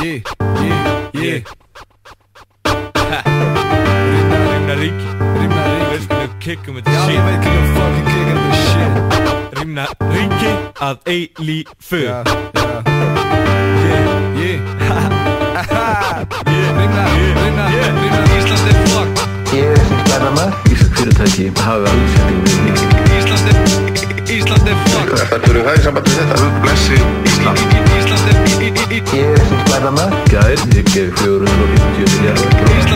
Rimna rík Veist hvernig kickum þetta shit. Ég veit hvernig fucking kickum þetta shit. Rimna ríki að eilífu. Rimna Ísland fuck. Ég sem glæpamaður í þessu fyrirtæki hafi alveg setjum Ísland fuck. Þetta eru það í sambandi við þetta. Guð blessi Ísland. Ég sem glæpamaður gær, ég gefi 490 milljarðar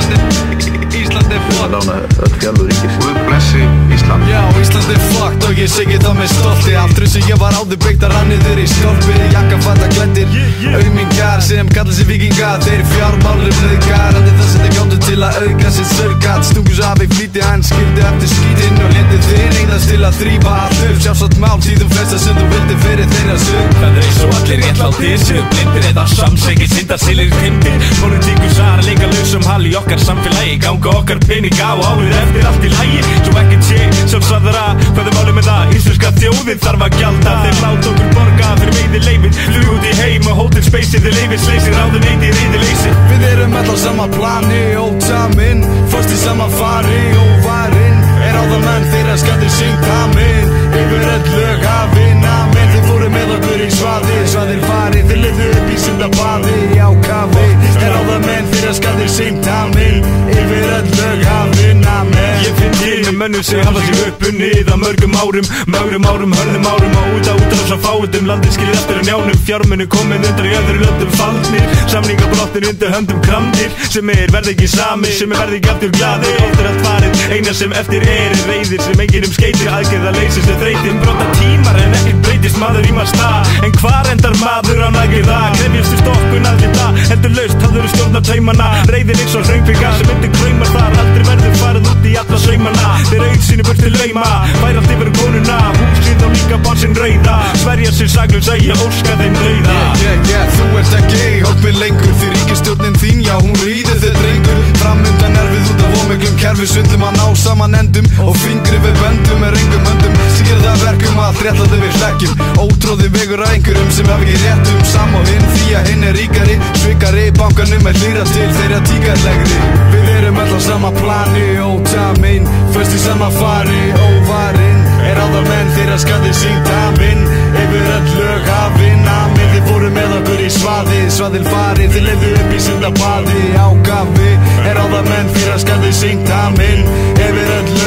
Ísland fuck. lána öll fjárlög ríkisins. Guð blessi Ísland. Já, Ísland fucked og ég segi það með stolti. Aldrei sem ég var áður byggt að ranniður í stolpi. Jakkafata klæddir, aumingar sem kalla sig vikingar. Þeir fjármálurum nauðgar, allir það sem þeir gáttu til að auka sitt sörgat. Stungu svo af í flýti, hann skildi eftir skítinn og létu þeir reynast til að þrífa allt upp. Sjálfsagt mál, tíðum flesta sem þú vildi fyrir þeirra sög. Það eins og allir réttlátir séu blindir eða samsækir syndarsilir tindir. Pólitíkusar leika lausum hal í okkar samfélagi. Ganga okkar peninga og árið eftir allt í lagi. Svo ekkert sé sjálfsagðara, hvað er málið með það? Íslenska þjóðin þarf að gjalda. Þeir láta okkur borga fyrir veiði leifin. Flug út í heim og hótel speysið. Þeir leifisleysir ráðun eitt í riðileysi. Við erum öll á sama plani, ótaminn. Föst í sama fari, óvarinn. Ráðamenn þeirra skallur syngt amen. Yfir öll lög hafinn amen. Þeir fóru með okkur í svaði. Svaðir fari, þeir lifðu upp í sundabaði. Já kafi, ráðamenn þeirra skallur syngt amen. Yfir öll lög hafinn amen. Ég finn til með mönnum sem hafa sig uppunnið að mörgum árum, hörðum árum og út á svo fáutum. Landið skilir eftir að njánum, fjármunni komin undan í öðru löndum faldnir. Samningabrottin undir höndum kramdir. Sem verði ekki sami, sem verði ekki aftur glaðir. Óttur allt farið, eina sem eftir reiðir sem enginn skeitir. Aðgerða leysir sem þreytir. Brota tímar en ekkert breytist, maður í maður stað. En hvar endar maður á nagið það? Krefjast í stokkun allir það. Heldur laust, hafður stjórnar taumana. Reiðir eins og hraunfingar sem myndir kraumar þar. Aldrei verður farið út í alla saumana. Þeir auðsýni burt til lauma, fær allt yfir konuna. Húsið og líka barn sinn rauða. Sverja sér saglum, segja óska þeim dauða. Þú ert ekki hólpið lengur. Því ríkisstjórnin þín, já hún ríður þið drengur. Framundan erfið út af ómiklum kerfisvindlum að ná saman endum. Og fingri við böndum með rengum höndum. Sýr það verkum allt réttlæti við hlekkjum. Ótróði vegur að einhverjum sem hef ekki réttum. Sam og hinn því að hinn ríkari. Svikari bankanum hlýra til þeirra tíkarlegri. Við erum öll á sama plani, ótaminn. Föst í sama fari, óvarinn. Ráðamenn þeirra skallur syngt amen. Yfir öll lög hafinn amen. Þið fóru með okkur í svaði. Svaðil fari, þið lifðu upp í sundabaði. Ákafi, ráðamenn þeirra skallur syngt amen. Yfir öll lög